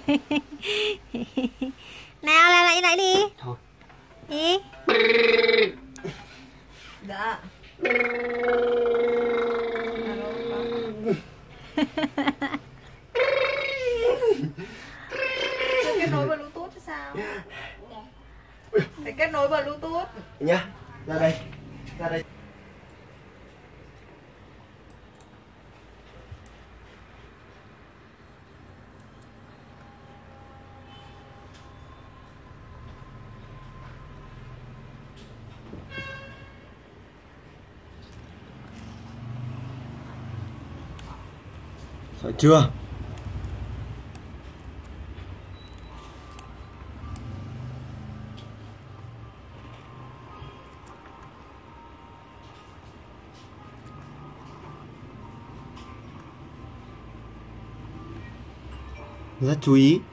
Nào làm lại nãy đi. Thôi. Đi. Dạ. Chưa kết nối Bluetooth chứ sao? Phải kết nối Bluetooth. Nhá. Ra đây. Ra đây. Sợ chưa? Rất chú ý.